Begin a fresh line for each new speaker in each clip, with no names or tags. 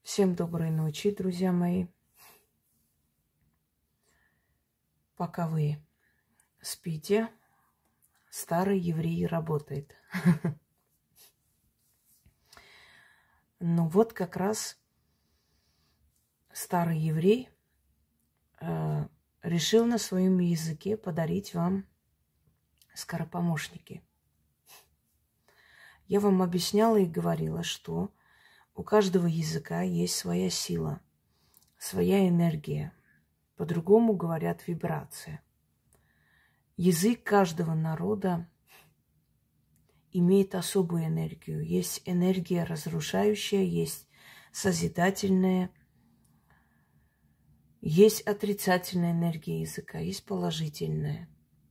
Всем доброй ночи, друзья мои. Пока вы спите, старый еврей работает. Ну вот как раз старый еврей решил на своем языке подарить вам скоропомощники. Я вам объясняла и говорила, что у каждого языка есть своя сила, своя энергия. По-другому говорят вибрация. Язык каждого народа имеет особую энергию. Есть энергия разрушающая, есть созидательная, есть отрицательная энергия языка, есть положительная.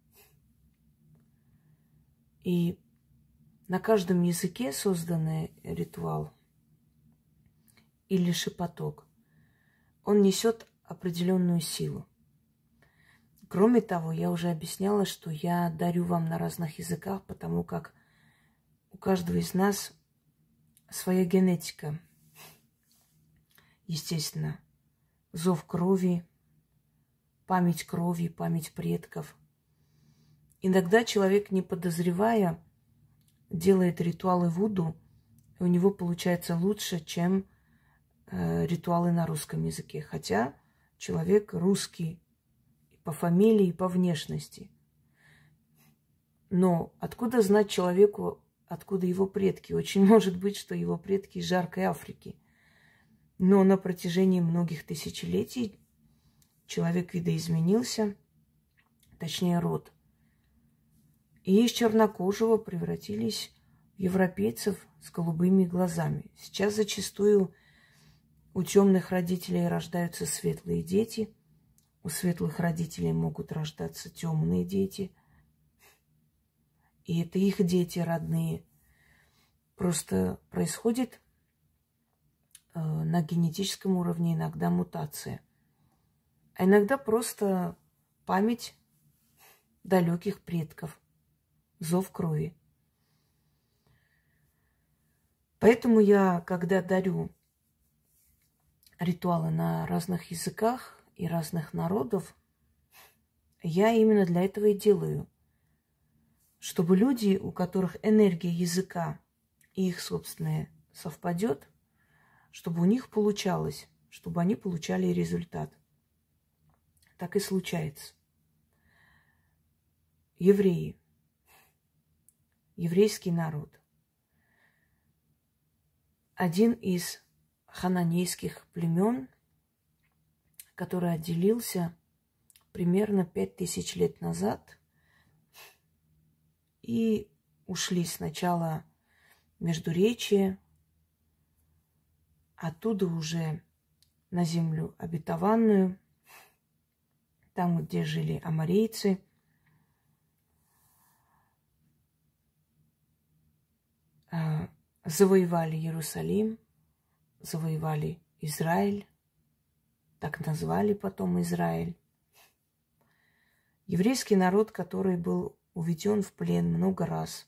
И на каждом языке созданный ритуал или шепоток, он несет определенную силу. Кроме того, я уже объясняла, что я дарю вам на разных языках, потому как у каждого из нас своя генетика. Естественно, зов крови, память предков. Иногда человек, не подозревая, делает ритуалы вуду, и у него получается лучше, чем ритуалы на русском языке. Хотя человек русский и по фамилии, и по внешности. Но откуда знать человеку, откуда его предки? Очень может быть, что его предки из жаркой Африки. Но на протяжении многих тысячелетий человек видоизменился, точнее род. И из чернокожего превратились в европейцев с голубыми глазами. Сейчас зачастую у темных родителей рождаются светлые дети, у светлых родителей могут рождаться темные дети. И это их дети родные. Просто происходит на генетическом уровне иногда мутация. А иногда просто память далеких предков, зов крови. Поэтому я, когда дарю ритуалы на разных языках и разных народов, я именно для этого и делаю. Чтобы люди, у которых энергия языка и их собственная совпадет, чтобы у них получалось, чтобы они получали результат. Так и случается. Евреи, еврейский народ, один из хананейских племен, который отделился примерно 5000 лет назад, и ушли сначала в Междуречье, оттуда уже на землю обетованную, там, где жили аморейцы. Завоевали Иерусалим, завоевали Израиль, так назвали потом Израиль. Еврейский народ, который был уведен в плен много раз.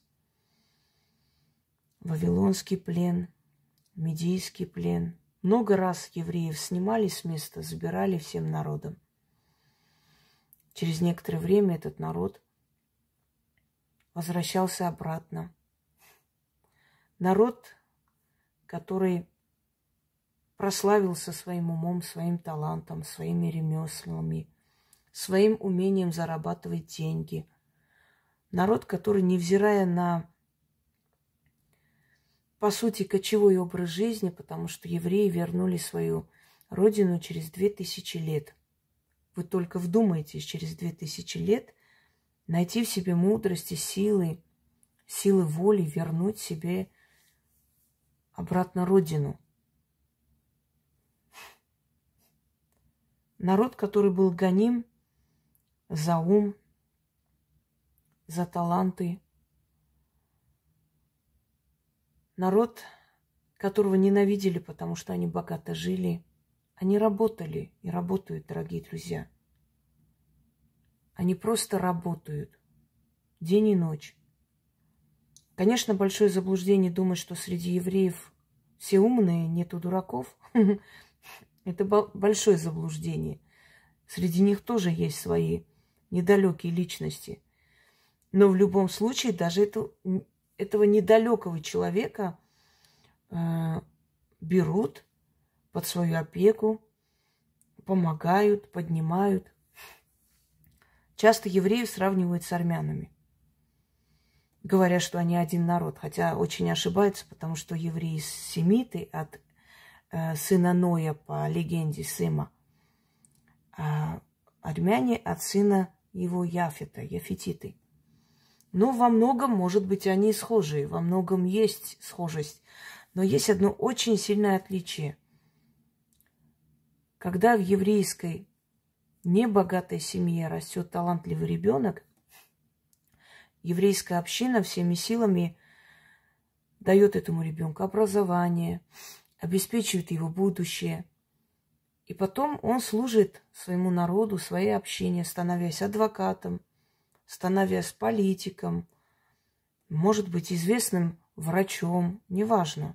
Вавилонский плен, Медийский плен. Много раз евреев снимали с места, забирали всем народом. Через некоторое время этот народ возвращался обратно. Народ, который прославился своим умом, своим талантом, своими ремеслами, своим умением зарабатывать деньги. Народ, который, невзирая на, по сути, кочевой образ жизни, потому что евреи вернули свою родину через 2000 лет. Вы только вдумайтесь, через 2000 лет найти в себе мудрости, силы воли, вернуть себе обратно родину. Народ, который был гоним за ум, за таланты. Народ, которого ненавидели, потому что они богато жили. Они работали и работают, дорогие друзья. Они просто работают день и ночь. Конечно, большое заблуждение думать, что среди евреев все умные, нету дураков. Это большое заблуждение. Среди них тоже есть свои недалекие личности. Но в любом случае даже этого недалекого человека берут под свою опеку, помогают, поднимают. Часто евреев сравнивают с армянами. Говорят, что они один народ, хотя очень ошибаются, потому что евреи семиты от сына Ноя по легенде Сема, а армяне от сына его Яфета, яфетиты. Но во многом, может быть, они схожи, во многом есть схожесть. Но есть одно очень сильное отличие. Когда в еврейской небогатой семье растет талантливый ребенок, еврейская община всеми силами дает этому ребенку образование, обеспечивает его будущее. И потом он служит своему народу, своей общине, становясь адвокатом, становясь политиком, может быть, известным врачом, неважно.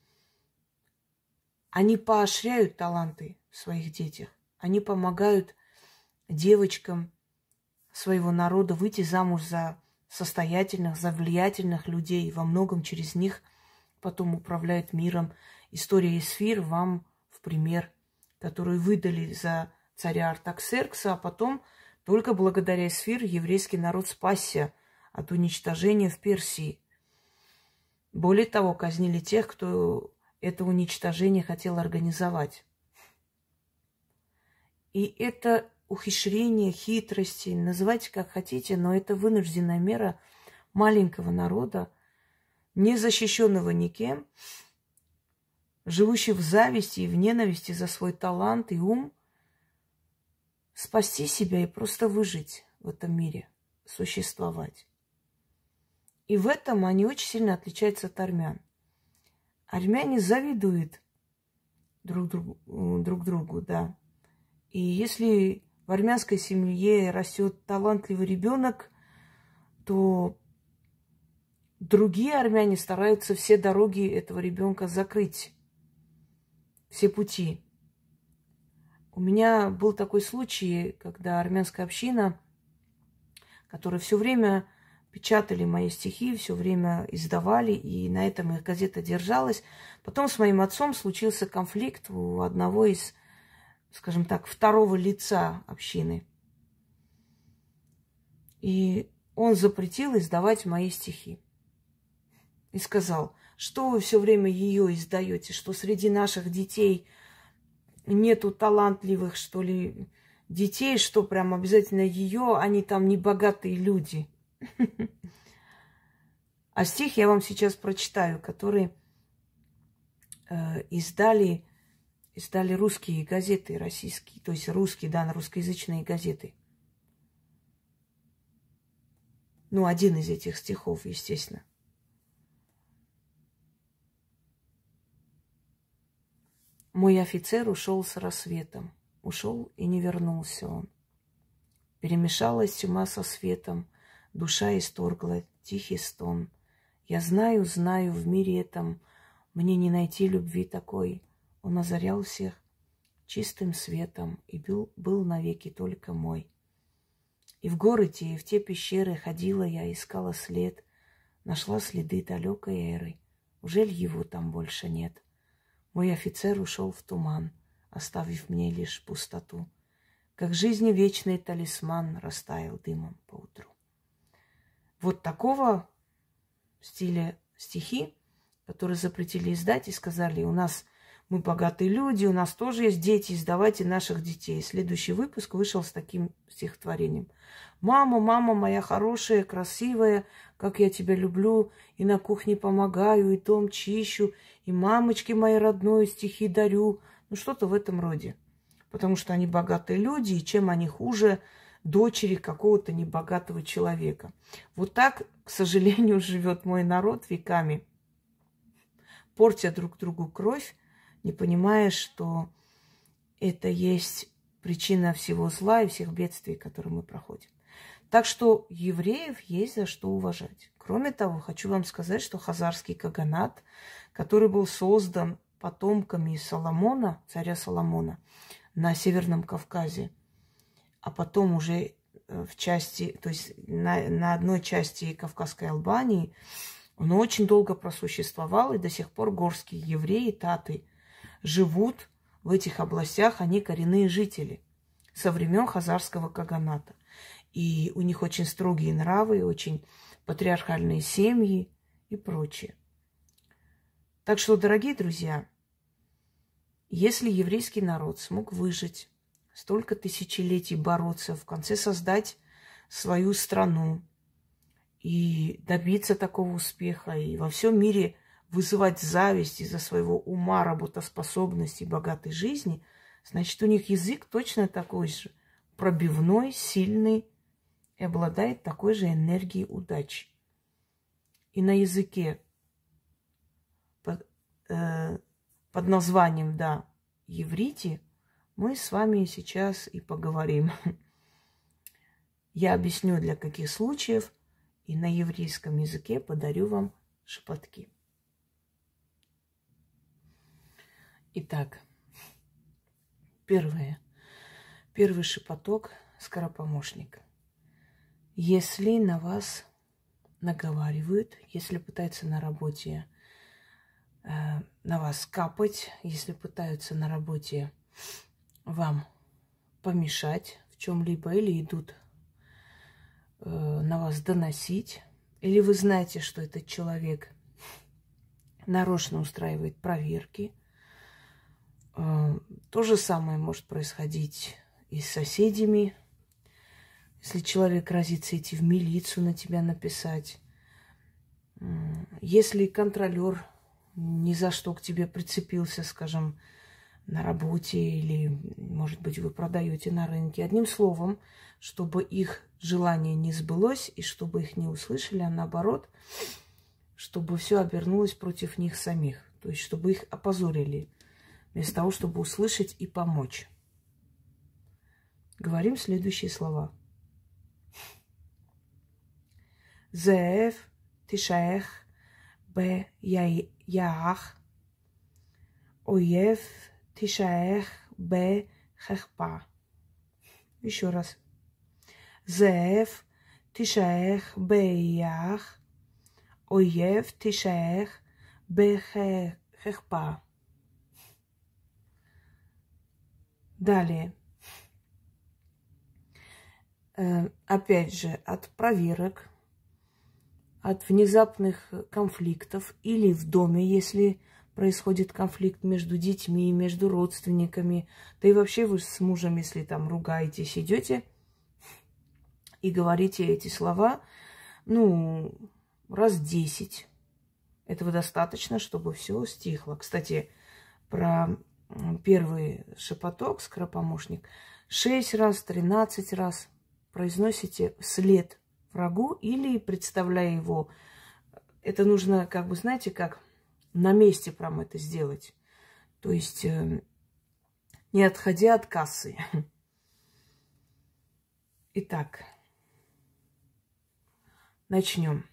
Они поощряют таланты в своих детях. Они помогают девочкам своего народа выйти замуж за состоятельных, за влиятельных людей. Во многом через них потом управляют миром. История Эсфир вам в пример, которую выдали за царя Артаксеркса, а потом только благодаря Эсфир еврейский народ спасся от уничтожения в Персии. Более того, казнили тех, кто это уничтожение хотел организовать. И это ухищрение, хитрости, называйте как хотите, но это вынужденная мера маленького народа, не защищенного никем, живущего в зависти и в ненависти за свой талант и ум, спасти себя и просто выжить в этом мире, существовать. И в этом они очень сильно отличаются от армян. Армяне завидуют друг другу, да. И если в армянской семье растет талантливый ребенок, то другие армяне стараются все дороги этого ребенка закрыть, все пути. У меня был такой случай, когда армянская община, которая все время печатали мои стихи, все время издавали, и на этом их газета держалась. Потом с моим отцом случился конфликт у одного из, скажем так, второго лица общины. И он запретил издавать мои стихи. И сказал, что вы все время ее издаете, что среди наших детей нету талантливых, что ли, детей, что прям обязательно ее, они там не богатые люди. А стих я вам сейчас прочитаю, который издали русские газеты, российские, то есть русские, да, русскоязычные газеты. Ну, один из этих стихов, естественно. Мой офицер ушел с рассветом, ушел и не вернулся он. Перемешалась тьма со светом, душа исторгла тихий стон. Я знаю, знаю, в мире этом мне не найти любви такой. Он озарял всех чистым светом и был навеки только мой. И в городе, и в те пещеры ходила я, искала след, нашла следы далекой эры. Ужель его там больше нет? Мой офицер ушел в туман, оставив мне лишь пустоту. Как жизни вечный талисман растаял дымом поутру. Вот такого стиля стихи, которые запретили издать и сказали, мы богатые люди, у нас тоже есть дети, издавайте наших детей. Следующий выпуск вышел с таким стихотворением. Мама, мама моя хорошая, красивая, как я тебя люблю, и на кухне помогаю, и дом чищу, и мамочке моей родной стихи дарю. Ну, что-то в этом роде. Потому что они богатые люди, и чем они хуже дочери какого-то небогатого человека. Вот так, к сожалению, живет мой народ веками, портя друг другу кровь, не понимая, что это есть причина всего зла и всех бедствий, которые мы проходим. Так что евреев есть за что уважать. Кроме того, хочу вам сказать, что хазарский каганат который был создан потомками Соломона, царя Соломона, на Северном Кавказе, а потом уже в части, то есть на одной части Кавказской Албании, он очень долго просуществовал, и до сих пор горские евреи, таты, живут в этих областях, они коренные жители со времен Хазарского каганата. И у них очень строгие нравы, очень патриархальные семьи и прочее. Так что, дорогие друзья, если еврейский народ смог выжить, столько тысячелетий бороться, в конце создать свою страну и добиться такого успеха, и во всем мире вызывать зависть из-за своего ума, работоспособности, богатой жизни, значит, у них язык точно такой же, пробивной, сильный и обладает такой же энергией удачи. И на языке под названием, да, иврите, мы с вами сейчас и поговорим. Я объясню, для каких случаев, и на еврейском языке подарю вам шепотки. Итак, первый шепоток скоропомощник. Если на вас наговаривают, если пытаются на работе на вас капать, если пытаются на работе вам помешать в чем-либо, или идут на вас доносить, или вы знаете, что этот человек нарочно устраивает проверки, то же самое может происходить и с соседями. Если человек грозится идти в милицию на тебя написать, если контролер ни за что к тебе прицепился, скажем, на работе, или, может быть, вы продаете на рынке. Одним словом, чтобы их желание не сбылось, и чтобы их не услышали, а наоборот, чтобы все обернулось против них самих. То есть, чтобы их опозорили, вместо того, чтобы услышать и помочь. Говорим следующие слова. Зеев тишаэх бе яах, оев тишаэх бе хехпа. Еще раз. Зеев тишаэх бе яах, оев тишаэх бе хехпа. Далее. Опять же, от проверок, от внезапных конфликтов или в доме, если происходит конфликт между детьми, между родственниками, да и вообще вы с мужем, если там ругаетесь, идете и говорите эти слова, раз 10. Этого достаточно, чтобы все стихло. Кстати, про первый шепоток, скоропомощник, 6 раз, 13 раз произносите вслед врагу или представляя его. Это нужно, знаете, как на месте прям это сделать. То есть не отходя от кассы. Итак, начнем.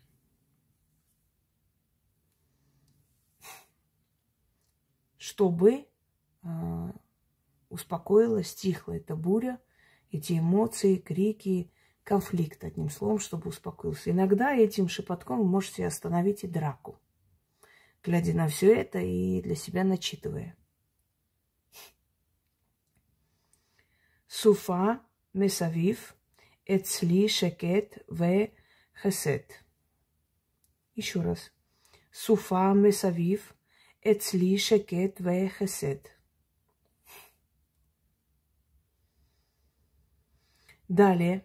Чтобы успокоилась, стихла эта буря, эти эмоции, крики, конфликт, одним словом, чтобы успокоился. Иногда этим шепотком вы можете остановить и драку, глядя на все это и для себя начитывая. Суфа месавив эцли шекет ве хесет. Еще раз. Суфа месавив эцли шекет ве хесет. Далее.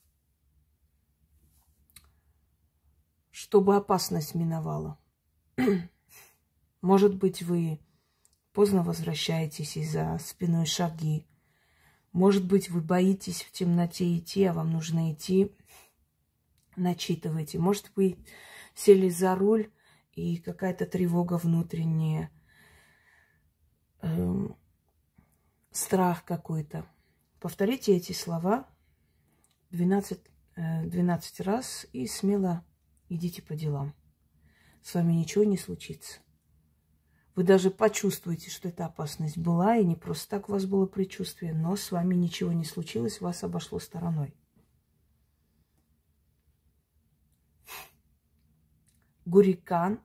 Чтобы опасность миновала. Может быть, вы поздно возвращаетесь из-за спиной шаги. Может быть, вы боитесь в темноте идти, а вам нужно идти. Начитывайте. Может, вы сели за руль и какая-то тревога внутренняя, страх какой-то. Повторите эти слова 12 раз и смело идите по делам. С вами ничего не случится. Вы даже почувствуете, что эта опасность была, и не просто так у вас было предчувствие, но с вами ничего не случилось, вас обошло стороной. Гурикан,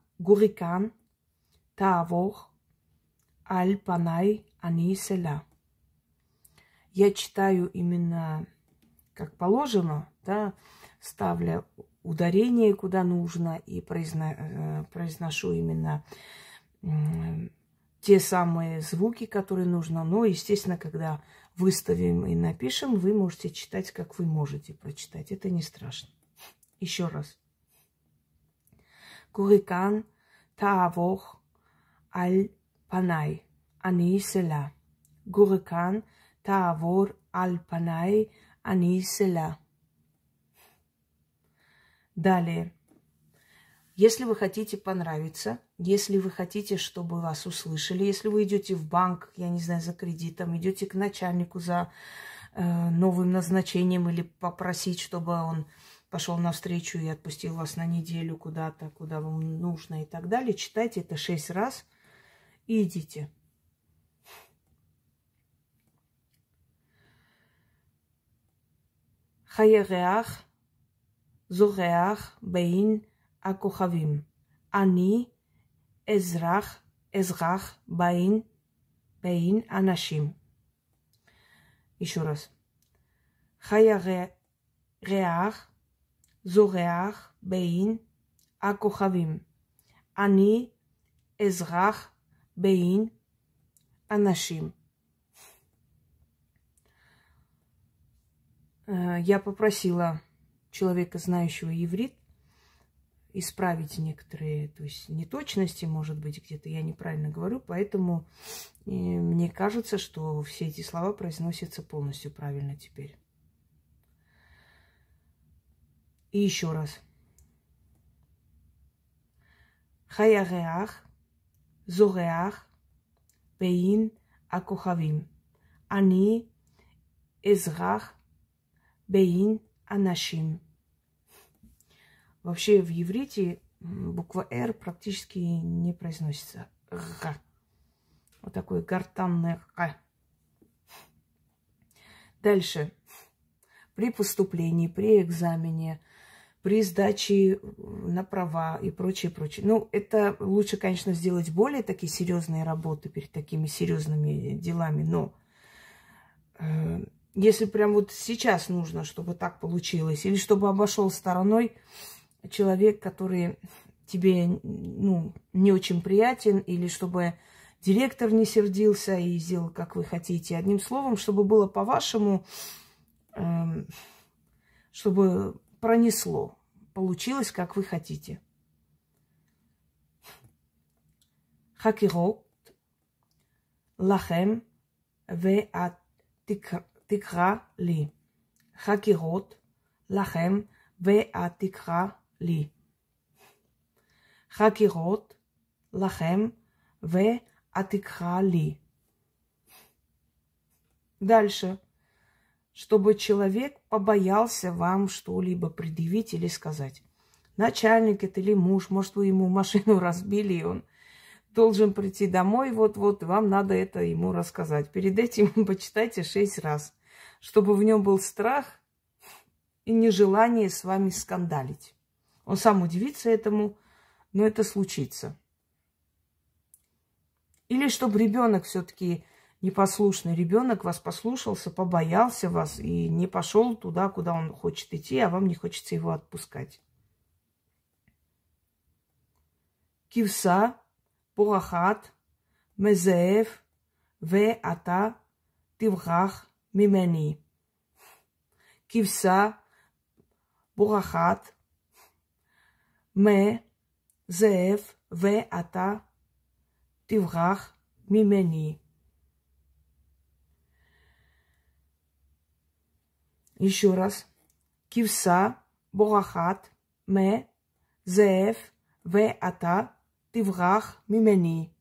тавох, аль-панай, ани селя. Я читаю именно как положено, да, ставля ударение куда нужно и произношу именно те самые звуки, которые нужно. Но, естественно, когда выставим и напишем, вы можете читать, как вы можете прочитать. Это не страшно. Еще раз. Гурикан таавох аль-панай ани селя. Гурикан таавор аль-панай ани селя. Далее. Если вы хотите понравиться, если вы хотите, чтобы вас услышали, если вы идете в банк, я не знаю, за кредитом, идете к начальнику за новым назначением или попросить, чтобы он пошел навстречу и отпустил вас на неделю куда-то, куда вам нужно и так далее, читайте это 6 раз и идите. Хайяреах, зореах, бейн, הכוכבים. אני אזרח בין אנשים. еще раз. הירח זורח בין הכוכבים. אני אזרח בין אנשים. Я попросила человека, знающего иврит, исправить некоторые, то есть неточности, может быть, где-то я неправильно говорю, поэтому мне кажется, что все эти слова произносятся полностью правильно теперь. И еще раз. Хайяреах, зореах, бейн акохавим. Ани эзрах бейн анашим. Вообще в иврите буква «Р» практически не произносится. «Р». Вот такое гортанное «Р». Дальше. При поступлении, при экзамене, при сдаче на права и прочее, прочее. Ну, это лучше, конечно, сделать более такие серьезные работы перед такими серьезными делами, но если прям вот сейчас нужно, чтобы так получилось, или чтобы обошел стороной человек, который тебе, ну, не очень приятен, или чтобы директор не сердился и сделал, как вы хотите. Одним словом, чтобы было по-вашему, чтобы пронесло, получилось, как вы хотите. Хакирот лахем ве атикра ли. Хакирот лахем ве атикра ли. Хакирот лахем ве атикра ли. Дальше. Чтобы человек побоялся вам что-либо предъявить или сказать. Начальник это или муж, может, вы ему машину разбили, и он должен прийти домой, вот-вот, вам надо это ему рассказать. Перед этим почитайте 6 раз, чтобы в нем был страх и нежелание с вами скандалить. Он сам удивится этому, но это случится. Или чтобы ребенок все-таки, непослушный ребенок, вас послушался, побоялся вас и не пошел туда, куда он хочет идти, а вам не хочется его отпускать. Кивса, порахат, мезеев, ве ата, тиврах, мимени. Кивса, порахат, мезеев, ве ата, тиврах, мимени. Еще раз. Кивса, борахат, зеев, ве ата, тиврах, мимени.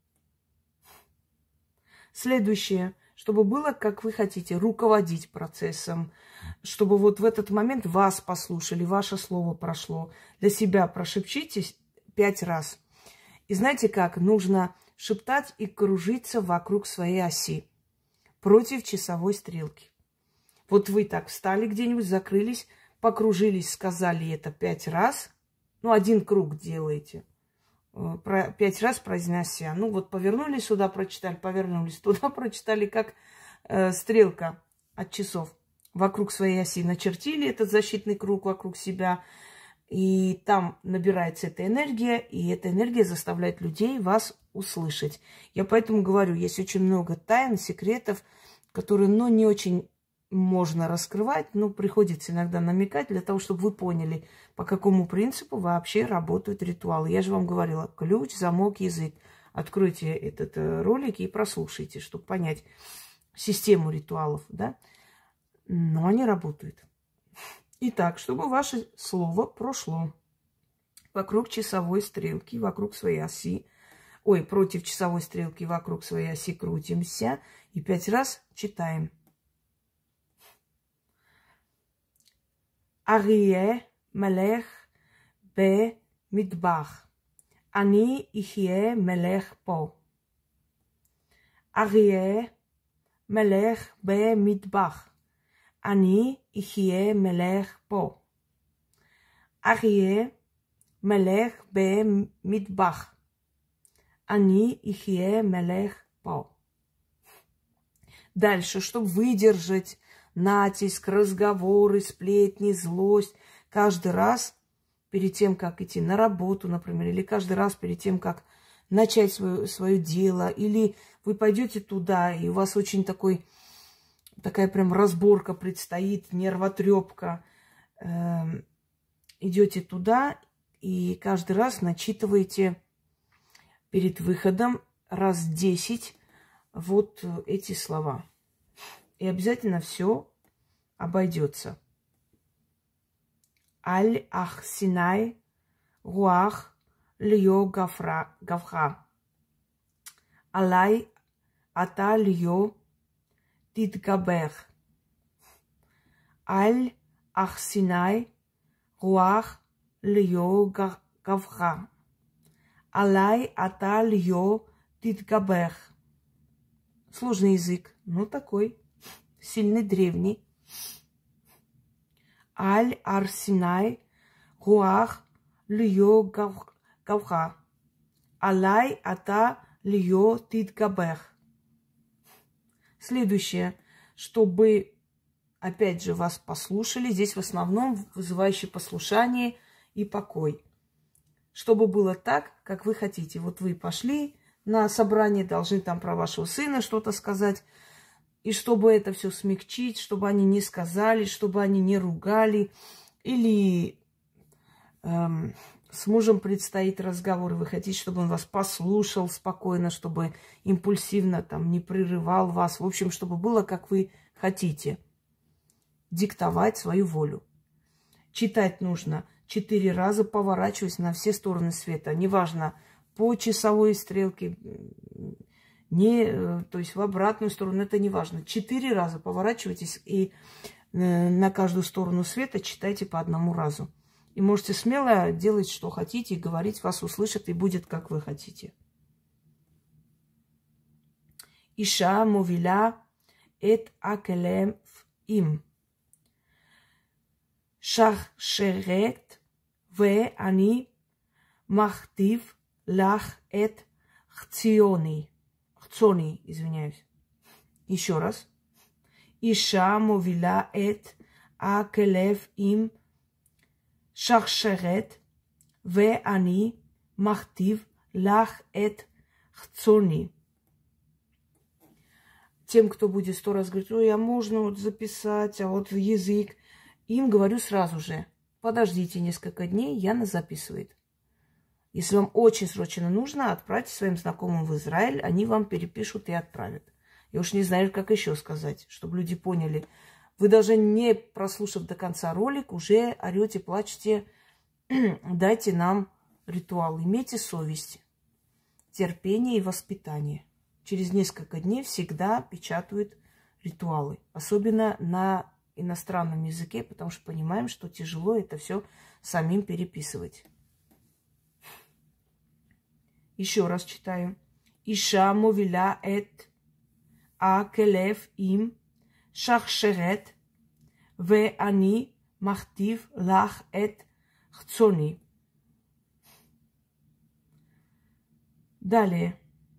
Следующее. Чтобы было, как вы хотите, руководить процессом. Чтобы вот в этот момент вас послушали, ваше слово прошло. Для себя прошепчитесь 5 раз. И знаете как? Нужно, шептать и кружиться вокруг своей оси против часовой стрелки. Вот вы так встали где-нибудь, закрылись, покружились, сказали это 5 раз. Ну, 1 круг делаете. 5 раз произнося. Ну, вот повернулись сюда, прочитали, повернулись туда, прочитали, как стрелка от часов. Вокруг своей оси начертили этот защитный круг вокруг себя. И там набирается эта энергия, и эта энергия заставляет людей вас услышать. Я поэтому говорю, есть очень много тайн, секретов, которые, ну, не очень можно раскрывать, но приходится иногда намекать для того, чтобы вы поняли, по какому принципу вообще работают ритуалы. Я же вам говорила, ключ, замок, язык. Откройте этот ролик и прослушайте, чтобы понять систему ритуалов, да? Но они работают. Итак, чтобы ваше слово прошло вокруг часовой стрелки, вокруг своей оси, против часовой стрелки вокруг своей оси крутимся и 5 раз читаем. Арие мелех бе мидбах. Ани ихие мелех по. Арие мелех бе мидбах. אני אחיה מלך פה. אריה מלך במטבח. אני אחיה מלך פה. Дальше, чтобы выдержать натиск, разговоры, сплетни, злость, каждый раз перед тем, как идти на работу, например, или каждый раз перед тем, как начать свое дело, или вы пойдете туда, и у вас очень такая прям разборка предстоит, нервотрепка. Идете туда и каждый раз начитываете перед выходом раз 10 вот эти слова. И обязательно все обойдется. Аль-ах синай руах льё гавха. Алай ата льё תתגבר. על אך סיני רוח ליו גבך. עלי אתה ליו תתגבר. Сложный язык, но такой сильный, древний. Аль арсинай руах ליו גבך. עלי אתה ליо תתגבר. Следующее, чтобы, опять же, вас послушали. Здесь в основном вызывающее послушание и покой. Чтобы было так, как вы хотите. Вот вы пошли на собрание, должны там про вашего сына что-то сказать. И чтобы это все смягчить, чтобы они не сказали, чтобы они не ругали. Или с мужем предстоит разговор, и вы хотите, чтобы он вас послушал спокойно, чтобы импульсивно там не прерывал вас. В общем, чтобы было, как вы хотите. Диктовать свою волю. Читать нужно 4 раза, поворачиваясь на все стороны света. Неважно, по часовой стрелке, то есть в обратную сторону, это не важно. 4 раза поворачивайтесь и на каждую сторону света читайте по 1 разу. И можете смело делать, что хотите, и говорить, вас услышат, и будет, как вы хотите. Иша мовиля эт акелем им. Шах шерет ве ани махтив лах эт хциони. Хциони, извиняюсь. Еще раз. Иша мовиля эт акелев им. שרשרת, ואני מכתיב לך את חצוני. Тем, кто будет 100 раз говорить, ой, а можно вот записать, а вот язык, им говорю сразу же, подождите несколько дней, Яна записывает. Если вам очень срочно нужно, отправьте своим знакомым в Израиль, они вам перепишут и отправят. Я уж не знаю, как еще сказать, чтобы люди поняли. Вы даже не прослушав до конца ролик, уже орете, плачете, дайте нам ритуал. Имейте совесть, терпение и воспитание. Через несколько дней всегда печатают ритуалы. Особенно на иностранном языке, потому что понимаем, что тяжело это все самим переписывать. Еще раз читаю. אישה מובילה את הכלב עם שרשרת, ואני מכתיב לך את חצוני. Далее.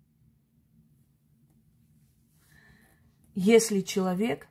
Если человек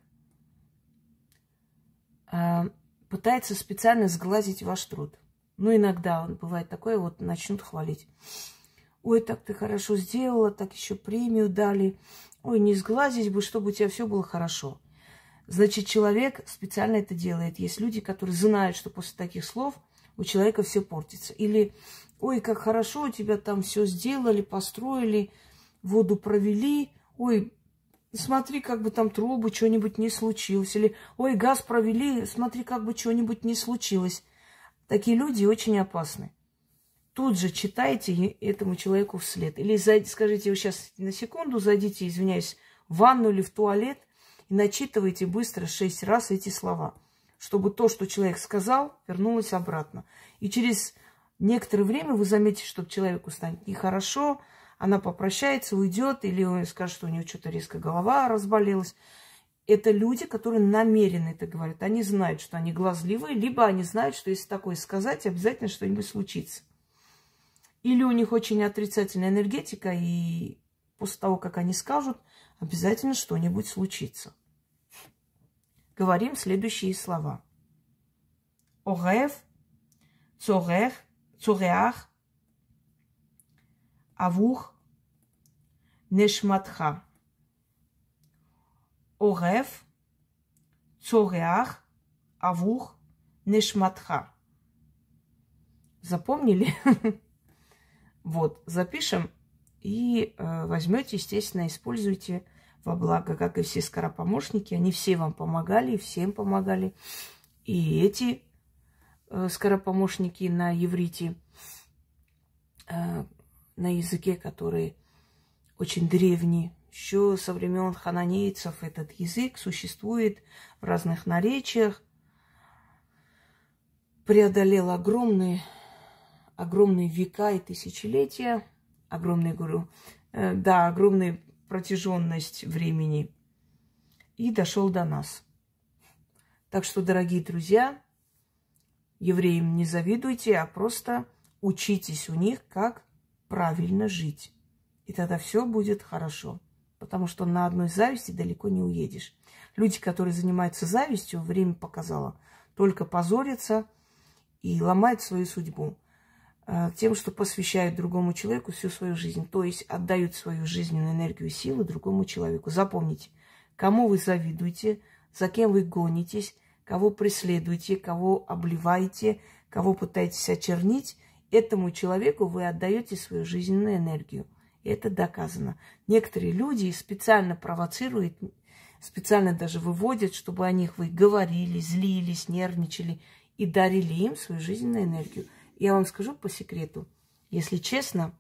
пытается специально сглазить ваш труд, ну, иногда он бывает такое, вот начнут хвалить. Ой, так ты хорошо сделала, так еще премию дали. Ой, не сглазить бы, чтобы у тебя все было хорошо. Значит, человек специально это делает. Есть люди, которые знают, что после таких слов у человека все портится. Или, ой, как хорошо у тебя там все сделали, построили, воду провели. Ой, смотри, как бы там трубы, что-нибудь не случилось. Или, ой, газ провели, смотри, как бы что-нибудь не случилось. Такие люди очень опасны. Тут же читайте этому человеку вслед. Или скажите, вы сейчас на секунду зайдите, извиняюсь, в ванну или в туалет и начитывайте быстро 6 раз эти слова, чтобы то, что человек сказал, вернулось обратно. И через некоторое время вы заметите, что человеку станет нехорошо, она попрощается, уйдет, или он скажет, что у нее что-то резко голова разболелась. Это люди, которые намеренно это говорят. Они знают, что они глазливые, либо они знают, что если такое сказать, обязательно что-нибудь случится. Или у них очень отрицательная энергетика, и после того, как они скажут, обязательно что-нибудь случится. Говорим следующие слова. Орев, цореах, авух, нешматха. Орев, цореах, авух, нешматха. Запомнили? Вот, запишем и возьмете, естественно, используйте во благо, как и все скоропомощники. Они все вам помогали, всем помогали. И эти скоропомощники на иврите, на языке, который очень древний. Еще со времен хананейцев этот язык существует в разных наречиях. Преодолел огромные века и тысячелетия, огромную протяженность времени, и дошел до нас. Так что, дорогие друзья, евреям не завидуйте, а просто учитесь у них, как правильно жить. И тогда все будет хорошо. Потому что на одной зависти далеко не уедешь. Люди, которые занимаются завистью, время показало, только позорятся и ломают свою судьбу тем, что посвящают другому человеку всю свою жизнь. То есть отдают свою жизненную энергию и силу другому человеку. Запомните, кому вы завидуете, за кем вы гонитесь, кого преследуете, кого обливаете, кого пытаетесь очернить, этому человеку вы отдаете свою жизненную энергию. Это доказано. Некоторые люди специально провоцируют, специально даже выводят, чтобы о них вы говорили, злились, нервничали и дарили им свою жизненную энергию. Я вам скажу по секрету, если честно,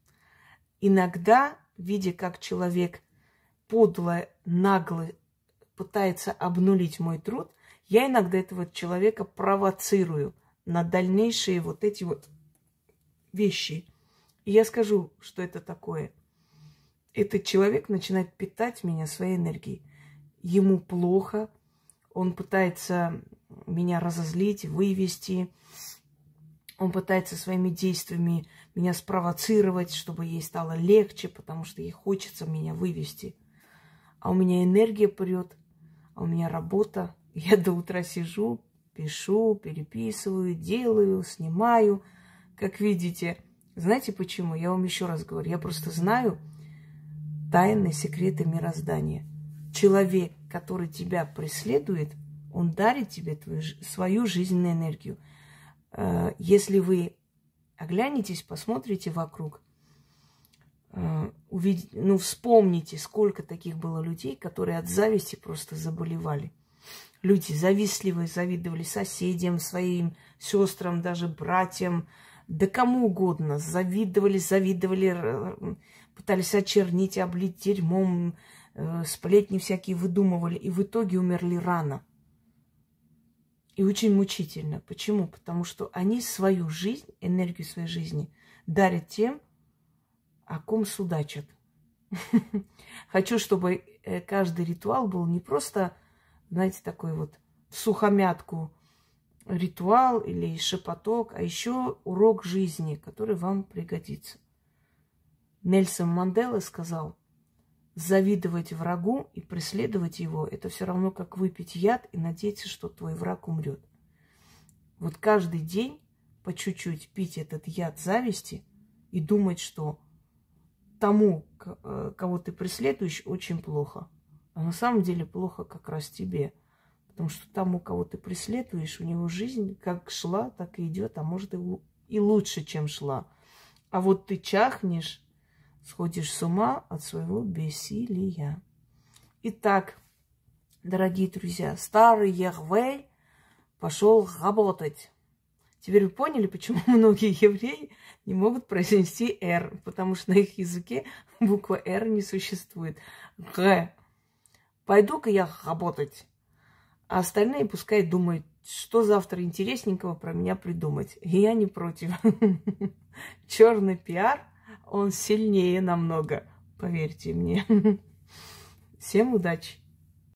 иногда, видя, как человек подло, нагло пытается обнулить мой труд, я иногда этого человека провоцирую на дальнейшие вот эти вот вещи. И я скажу, что это такое. Этот человек начинает питать меня своей энергией. Ему плохо, он пытается меня разозлить, вывести. Он пытается своими действиями меня спровоцировать, чтобы ей стало легче, потому что ей хочется меня вывести. А у меня энергия прет, а у меня работа. Я до утра сижу, пишу, переписываю, делаю, снимаю. Как видите, знаете почему? Я вам еще раз говорю. Я просто знаю тайные секреты мироздания. Человек, который тебя преследует, он дарит тебе свою жизненную энергию. Если вы оглянетесь, посмотрите вокруг, увидите, вспомните, сколько таких было людей, которые от зависти просто заболевали. Люди завистливые, завидовали соседям, своим сестрам, даже братьям, да кому угодно. Завидовали, пытались очернить, облить дерьмом, сплетни всякие выдумывали, и в итоге умерли рано. И очень мучительно. Почему? Потому что они свою жизнь, энергию своей жизни дарят тем, о ком судачат. Хочу, чтобы каждый ритуал был не просто, знаете, такой вот всухомятку ритуал или шепоток, а еще урок жизни, который вам пригодится. Нельсон Мандела сказал: завидовать врагу и преследовать его – это все равно, как выпить яд и надеяться, что твой враг умрет. Вот каждый день по чуть-чуть пить этот яд зависти и думать, что тому, кого ты преследуешь, очень плохо. А на самом деле плохо как раз тебе. Потому что тому, кого ты преследуешь, у него жизнь как шла, так и идет, а может и лучше, чем шла. А вот ты чахнешь, сходишь с ума от своего бессилия. Итак, дорогие друзья, старый Яхвей пошел работать. Теперь вы поняли, почему многие евреи не могут произнести «р», потому что на их языке буква «р» не существует. «Г». Пойду-ка я работать. А остальные пускай думают, что завтра интересненького про меня придумать. И я не против. Черный пиар, он сильнее намного, поверьте мне. Всем удачи!